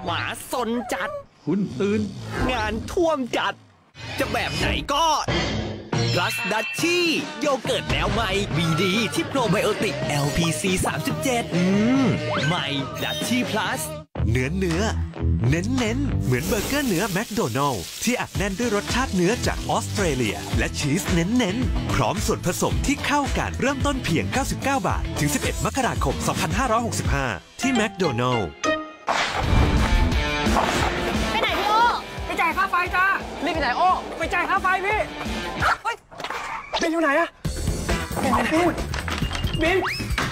หมาสนจัดคุณตื่นงานท่วมจัดจะแบบไหนก็Plus ดัชชี่โยเกิร์ตแนวใหม่มีดีที่โปรไบโอติก LPC 37ใหม่ดัชชี่ Plus เน้นเหมือนเบอร์เกอร์เนื้อแมคโดนัลล์ที่อัดแน่นด้วยรสชาติเนื้อจากออสเตรเลียและชีสเน้นพร้อมส่วนผสมที่เข้ากันเริ่มต้นเพียง99 บาทถึง11 มกราคม 2565ที่แมคโดนัลล์ไปไหนพี่โอไปจ่ายค่าไฟจ้ารีบไปไหนโอไปจ่ายค่าไฟพี่บินอยู่ไหนอะบิน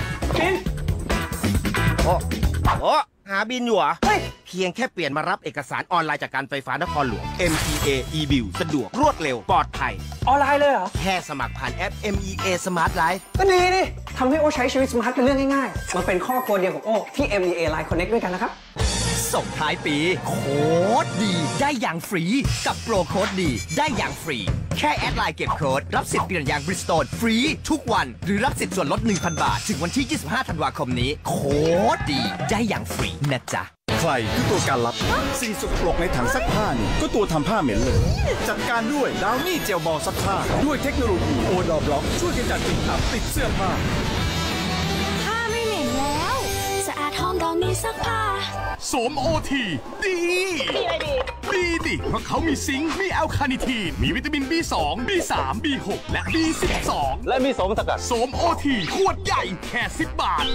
โอ้หาบินอยู่เหรอเพียงแค่เปลี่ยนมารับเอกสารออนไลน์จากการไฟฟ้านครหลวง MEA eBill สะดวกรวดเร็วปลอดภัยออนไลน์เลยเหรอแค่สมัครผ่านแอป MEA Smart Life ก็ดีนี่ทำให้โอใช้ชีวิตสมาร์ทเป็นเรื่องง่ายๆมาเป็นครอบครัวเดียวของโอที่ MEA Line Connect ด้วยกันนะครับส่งท้ายปีโค้ดดีได้อย่างฟรีกับโปรโค้ดดีได้อย่างฟรีแค่แอดไลน์เก็บโค้ดรับสิทธิ์เปลี่ยนยางบริสโตนฟรีทุกวันหรือรับสิทธิ์ส่วนลด 1,000 บาทถึงวันที่ 25 ธันวาคมนี้โค้ดดีได้อย่างฟรีนะจ๊ะใครคือตัวการลับสิ่งสกปรกในถังซักผ้านี่ก็ตัวทำผ้าเหม็นเลยจัดการด้วยดาวนี่เจลบอลซักผ้าด้วยเทคโนโลยีโอดอบล็อกช่วยกำจัดกลิ่นอับติดเสื้อผ้าผ้าไม่เหม็นแล้วสะอาดหอมดาวนี่ซักผ้าโสมโอทีดีดิเพราะเขามีซิงค์มีแอลคาเนิทีนมีวิตามิน B2 B3 B6 และ B12 และมีโสมสกัดโสมโอทีขวดใหญ่แค่10 บาท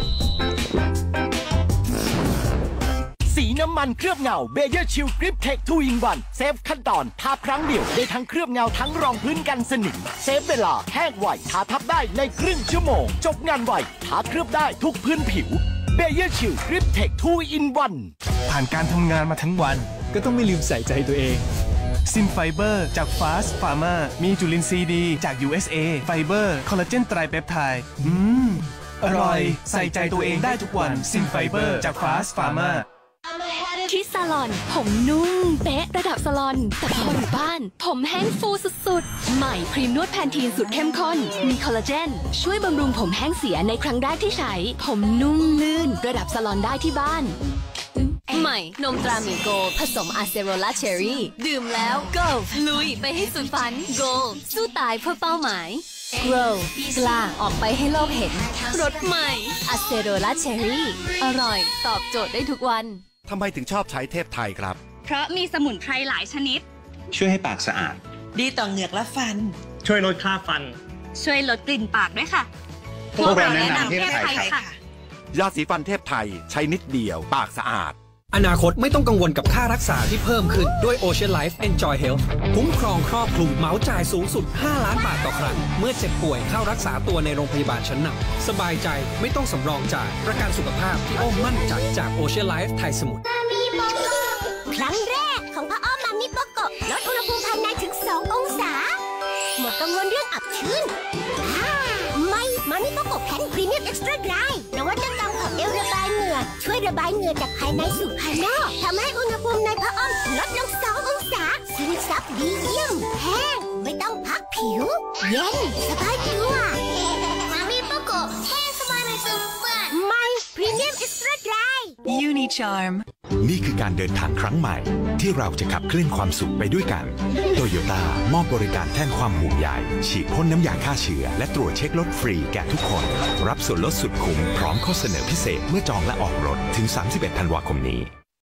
สีน้ำมันเคลือบเงาเบเยอร์ชิลกริปเทค2 in 1เซฟขั้นตอนทาครั้งเดียวได้ทั้งเคลือบเงาทั้งรองพื้นกันสนิมเซฟเวลาแห้งไวทาทับได้ในครึ่งชั่วโมงจบงานไวทาเคลือบได้ทุกพื้นผิวเบเยอร์ชิลกริปเทค2 in 1 ผ่านการทำงานมาทั้งวันก็ต้องไม่ลืมใส่ใจตัวเองซินไฟเบอร์จากฟาสต์ฟาร์มามีจุลินทรีย์ดีจาก USA ไฟเบอร์คอลลาเจนไตรเปปไทด์อร่อยใส่ใจตัวเองได้ทุกวันซินไฟเบอร์จากฟาสต์ฟาร์มาคิสซาลอนผมนุ่มเป๊ะระดับซาลอนแต่พออยู่บ้านผมแห้งฟูสุดๆใหม่ครีมนวดแพนทีนสูตรเข้มข้นมีคอลลาเจนช่วยบำรุงผมแห้งเสียในครั้งแรกที่ใช้ผมนุ่มลื่นระดับซาลอนได้ที่บ้านใหม่นมตราหมีโกผสมอะเซโรล่าเชอรี่ดื่มแล้ว Go ลุยไปให้สุดฝัน Go สู้ตายเพื่อเป้าหมาย Grow กล้าออกไปให้โลกเห็นรสใหม่อะเซโรล่าเชอรี่อร่อยตอบโจทย์ได้ทุกวันทำไมถึงชอบใช้เทพไทยครับเพราะมีสมุนไพรหลายชนิดช่วยให้ปากสะอาดดีต่อเหงือกและฟันช่วยลดคราบฟันช่วยลดกลิ่นปากด้วยค่ะพวกเราแนะนำเทพไทยค่ะยาสีฟันเทพไทยใช้นิดเดียวปากสะอาดอนาคตไม่ต้องกังวลกับค่ารักษาที่เพิ่มขึ้นด้วย Ocean Life Enjoy Health คุ้มครองครอบคลุมเหมาจ่ายสูงสุด5 ล้านบาทต่อครั้งเมื่อเจ็บป่วยเข้ารักษาตัวในโรงพยาบาลชั้นนำสบายใจไม่ต้องสำรองจ่ายประกันสุขภาพที่อ้อมมั่นใจจาก Ocean Life ไทยสมุทรครั้งแรกของพ่ออ้อมมามิโปโกะลดอุณหภูมิภายในถึง2 องศาหมดกังวลเรื่องอับชื้นไม่มามิโปโกะแผ่นพรีเมียมเอ็กซ์ตร้าไดรนวัตกรรมของเอลระบายเหงื่อช่วยระบายเหงื่อจากภายในสู่ภายนอกทำให้อุณหภูมิในพ่ออ้อมลดลง2 องศาซึมซับดีเยี่ยมแห้งไม่ต้องพักผิวเย็นสบายตัวมามิโปโกะแห้งสบายในซึมเปื้อนไม่พรีเมียมเอ็กซ์ตร้าไดร Unicharm นี่คือการเดินทางครั้งใหม่ที่เราจะขับเคลื่อนความสุขไปด้วยกันโตโยต้ามอบบริการแทนความห่วงใยฉีดพ่นน้ำยาฆ่าเชื้อและตรวจเช็ครถฟรีแก่ทุกคนรับส่วนลดสุดคุ้มพร้อมข้อเสนอพิเศษเมื่อจองและออกรถถึง31 ธันวาคมนี้